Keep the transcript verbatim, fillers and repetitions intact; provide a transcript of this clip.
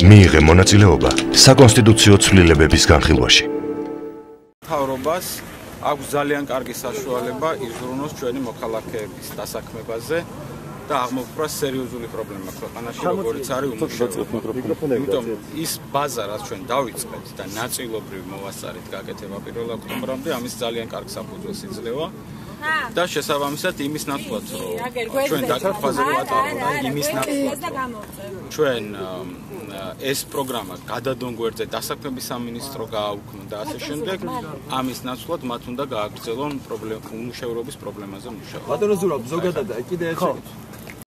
მიიღე მონაწილეობა საკონსტიტუციო ცვლილებების განხილვაში. მთავრობას აქვს ძალიან კარგი საშუალება იზრუნოს ჩვენი მოქალაქეების დასაქმებაზე და აღმოფხვრას სერიოზული პრობლემა ქვეყანაში, როგორც არის უმუშევრობა. იმიტომ ის ბაზა, რაც ჩვენ დავიწყეთ და ნაწილობრივ მოვასწარით გაკეთება პირველ ოქტომბრამდე, ამის ძალიან კარგ საფუძველს იძლევა. და შესაბამისად იმის ნაცვლად, რომ ჩვენ დაკითხვაზე ვატარავთ, იმის ნაცვლად ჩვენ ეს პროგრამა გადადონ გვერდზე დასაქმების სამინისტრო გააუქმო და ასე შემდეგ, ამის ნაცვლად მათ უნდა გააგრძელონ უმუშევრობის პრობლემაზე მუშაობა. ბატონო ზურაბ, ზოგადად კიდე ერთი